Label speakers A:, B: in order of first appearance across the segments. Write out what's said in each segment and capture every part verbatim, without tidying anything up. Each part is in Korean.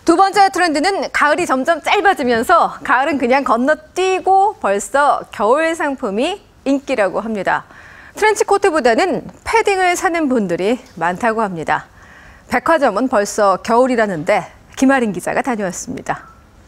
A: 두 번째 트렌드는 가을이 점점 짧아지면서 가을은 그냥 건너뛰고 벌써 겨울 상품이 인기라고 합니다. 트렌치 코트보다는 패딩을 사는 분들이 많다고 합니다. 백화점은 벌써 겨울이라는데 김아린 기자가 다녀왔습니다.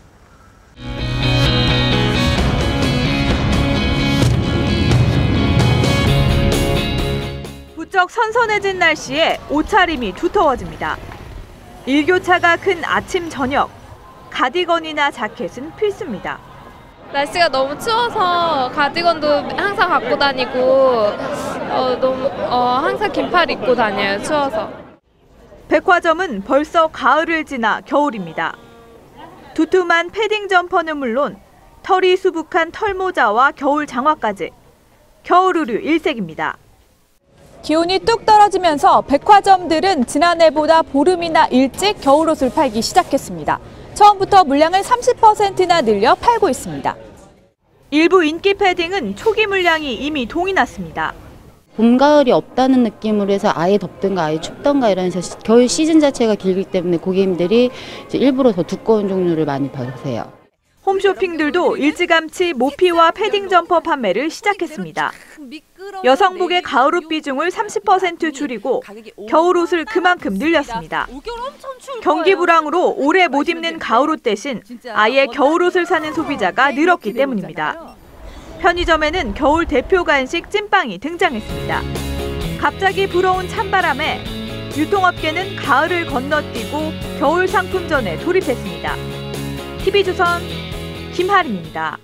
B: 부쩍 선선해진 날씨에 옷차림이 두터워집니다. 일교차가 큰 아침, 저녁, 가디건이나 자켓은 필수입니다.
C: 날씨가 너무 추워서 가디건도 항상 갖고 다니고 어, 너무 어, 항상 긴팔 입고 다녀요, 추워서.
B: 백화점은 벌써 가을을 지나 겨울입니다. 두툼한 패딩 점퍼는 물론 털이 수북한 털모자와 겨울 장화까지 겨울 의류 일색입니다.
D: 기온이 뚝 떨어지면서 백화점들은 지난해보다 보름이나 일찍 겨울옷을 팔기 시작했습니다. 처음부터 물량을 삼십 퍼센트나 늘려 팔고 있습니다.
B: 일부 인기 패딩은 초기 물량이 이미 동이 났습니다.
E: 봄, 가을이 없다는 느낌으로 해서 아예 덥든가 아예 춥던가 이러면서 겨울 시즌 자체가 길기 때문에 고객님들이 이제 일부러 더 두꺼운 종류를 많이 받으세요.
B: 홈쇼핑들도 일찌감치 모피와 패딩 점퍼 판매를 시작했습니다. 여성복의 가을옷 비중을 삼십 퍼센트 줄이고 겨울옷을 그만큼 늘렸습니다. 경기 불황으로 오래 못 입는 가을옷 대신 아예 겨울옷을 사는 소비자가 늘었기 때문입니다. 편의점에는 겨울 대표 간식 찐빵이 등장했습니다. 갑자기 불어온 찬바람에 유통업계는 가을을 건너뛰고 겨울 상품전에 돌입했습니다. 티비조선 김하림입니다.